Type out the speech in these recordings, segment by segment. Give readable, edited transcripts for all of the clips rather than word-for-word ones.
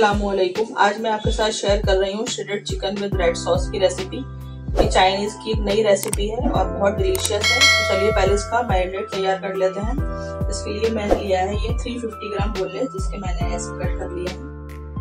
अस्सलामुअलैकुम। आज मैं आपके साथ शेयर कर रही हूँ shredded chicken with red sauce की रेसिपी। ये चाइनीज की एक नई रेसिपी है और बहुत डिलीशियस है। तो चलिए पहले इसका मैरिनेट तैयार कर लेते हैं। इसके लिए मैंने लिया है ये 350 ग्राम बोनलेस, जिसके मैंने ऐसे कट कर लिया है।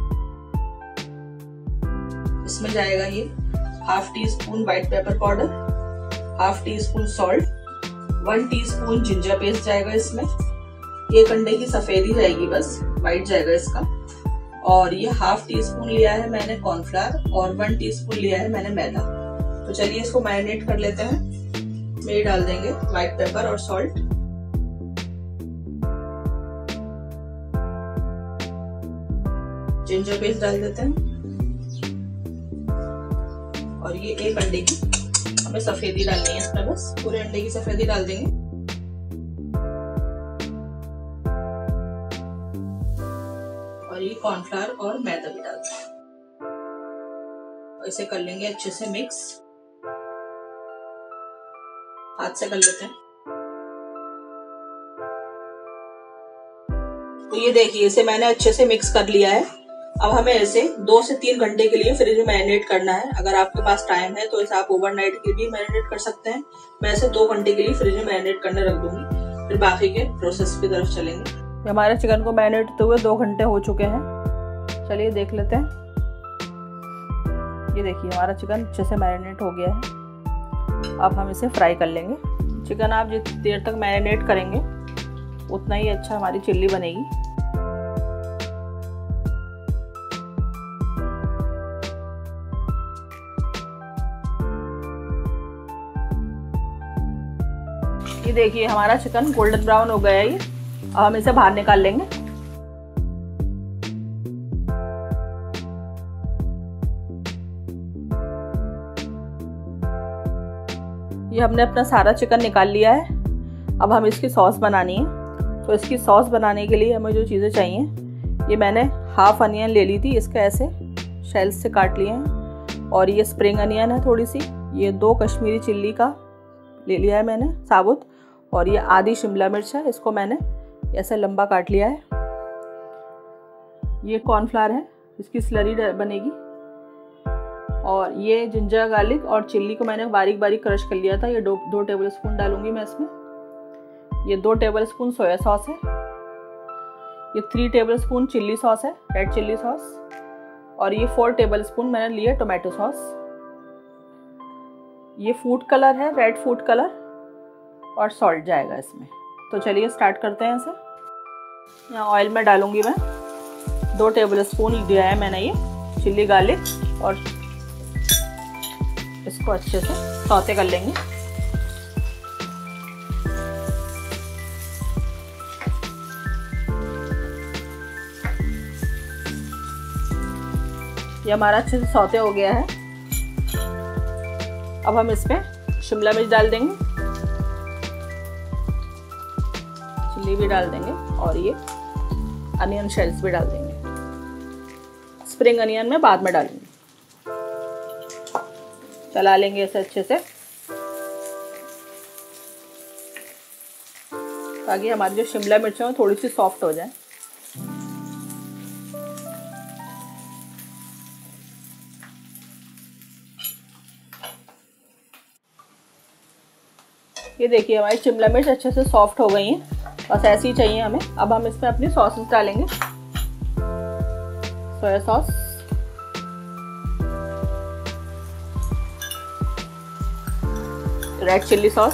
इसमें जाएगा ये half teaspoon white pepper powder, half teaspoon salt, 1 teaspoon ginger paste जाएगा इसमें। एक अंडे की सफेदी जाएगी, बस व्हाइट जाएगा इसका। और ये हाफ टी स्पून लिया है मैंने कॉर्नफ्लावर और 1 टीस्पून लिया है मैंने मैदा। तो चलिए इसको मैरिनेट कर लेते हैं। में डाल देंगे व्हाइट पेपर और सॉल्ट, जिंजर पेस्ट डाल देते हैं और ये एक अंडे की हमें सफेदी डालनी है इसमें, बस पूरे अंडे की सफेदी डाल देंगे। और ये कॉर्नफ्लावर और मैदा भी डाल देंगे और इसे कर लेंगे अच्छे से मिक्स। हाथ से कर लेते हैं। तो ये देखिए इसे मैंने अच्छे से मिक्स कर लिया है। अब हमें इसे 2 से 3 घंटे के लिए फ्रिज में मैरिनेट करना है। अगर आपके पास टाइम है तो इसे आप ओवरनाइट के भी मैरिनेट कर सकते हैं। मैं इसे 2 घंटे के लिए फ्रिज में मैरिनेट करने रख दूंगी, फिर बाकी के प्रोसेस की तरफ चलेंगे। हमारे चिकन को मैरिनेट होते हुए 2 घंटे हो चुके हैं। चलिए देख लेते हैं। ये देखिए हमारा चिकन अच्छे से मैरिनेट हो गया है। अब हम इसे फ्राई कर लेंगे। चिकन आप जितनी देर तक मैरिनेट करेंगे उतना ही अच्छा हमारी चिल्ली बनेगी। ये देखिए हमारा चिकन गोल्डन ब्राउन हो गया है ये। अब हम इसे बाहर निकाल लेंगे। ये हमने अपना सारा चिकन निकाल लिया है। अब हम इसकी सॉस बनानी है। तो इसकी सॉस बनाने के लिए हमें जो चीज़ें चाहिए, ये मैंने हाफ अनियन ले ली थी, इसका ऐसे शेल्स से काट लिए हैं। और ये स्प्रिंग अनियन है थोड़ी सी। ये 2 कश्मीरी चिल्ली का ले लिया है मैंने साबुत। और ये आधी शिमला मिर्च है, इसको मैंने ऐसे लंबा काट लिया है। ये कॉर्नफ्लावर है, इसकी स्लरी बनेगी। और ये जिंजर गार्लिक और चिल्ली को मैंने बारीक बारीक क्रश कर लिया था। ये 2 टेबल स्पून डालूंगी मैं इसमें। ये 2 टेबल स्पून सोया सॉस है। ये 3 टेबल स्पून चिल्ली सॉस है, रेड चिल्ली सॉस। और ये 4 टेबल स्पून मैंने लिया टोमेटो सॉस। ये फूड कलर है, रेड फूड कलर। और सॉल्ट जाएगा इसमें। तो चलिए स्टार्ट करते हैं इसे। यहाँ ऑयल में डालूंगी मैं 2 टेबल स्पून दिया है मैंने ये चिल्ली गार्लिक। और इसको अच्छे से सौते कर लेंगे। ये हमारा अच्छे से सौते हो गया है। अब हम इसमें शिमला मिर्च डाल देंगे, चिल्ली भी डाल देंगे और ये अनियन शेल्स भी डाल देंगे। स्प्रिंग अनियन में बाद में डालेंगे। चला लेंगे इसे अच्छे से ताकि हमारी जो शिमला मिर्च है वो थोड़ी सी सॉफ्ट हो जाए। ये देखिए हमारी शिमला मिर्च अच्छे से सॉफ्ट हो गई है। बस ऐसी ही चाहिए हमें। अब हम इसमें अपनी सॉसेस डालेंगे। Soya sauce, red chilli sauce,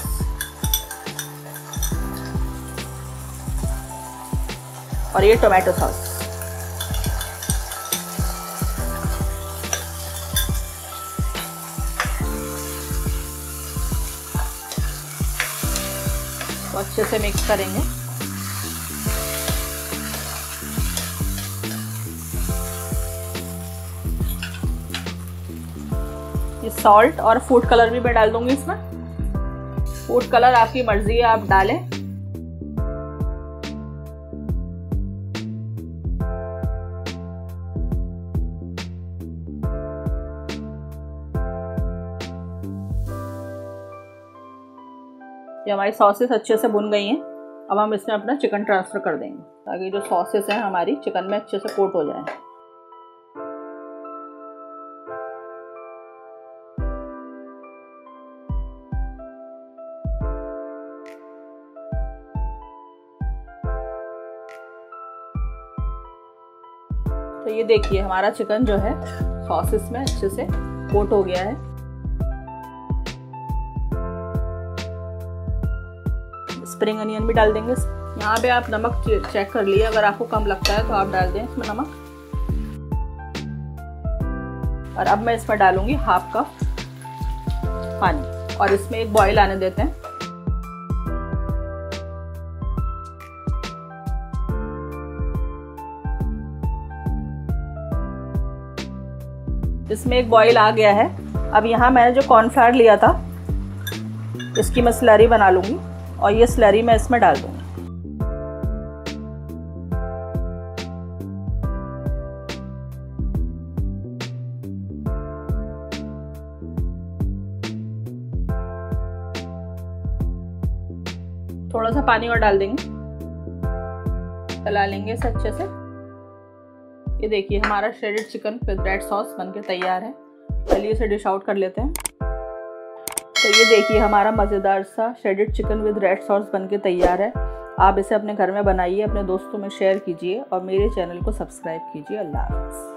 और ये टोमेटो सॉस। तो अच्छे से मिक्स करेंगे। ये सॉल्ट और फूड कलर भी मैं डाल दूंगी इसमें। फूड कलर आपकी मर्जी है, आप डालें। ये हमारी सॉसेस अच्छे से भुन गई हैं। अब हम इसमें अपना चिकन ट्रांसफ़र कर देंगे ताकि जो सॉसेस हैं हमारी चिकन में अच्छे से कोट हो जाए। तो ये देखिए हमारा चिकन जो है सॉसेस में अच्छे से कोट हो गया है। स्प्रिंग अनियन भी डाल देंगे। यहाँ पे आप नमक चेक कर लिए, अगर आपको कम लगता है तो आप डाल दें इसमें नमक। और अब मैं इसमें डालूंगी हाफ कप पानी और इसमें एक बॉईल आने देते हैं। इसमें एक बॉईल आ गया है। अब यहाँ मैंने जो कॉर्नफ्लावर लिया था इसकी मैं स्लरी बना लूंगी और ये स्लरी मैं इसमें डाल दूंगी। थोड़ा सा पानी और डाल देंगे, चला लेंगे इसे अच्छे से। ये देखिए हमारा shredded chicken with red sauce बनके तैयार है। चलिए इसे डिश आउट कर लेते हैं। तो ये देखिए हमारा मज़ेदार सा shredded chicken with red sauce बनके तैयार है। आप इसे अपने घर में बनाइए, अपने दोस्तों में शेयर कीजिए और मेरे चैनल को सब्सक्राइब कीजिए। अल्लाह हाफ़िज़।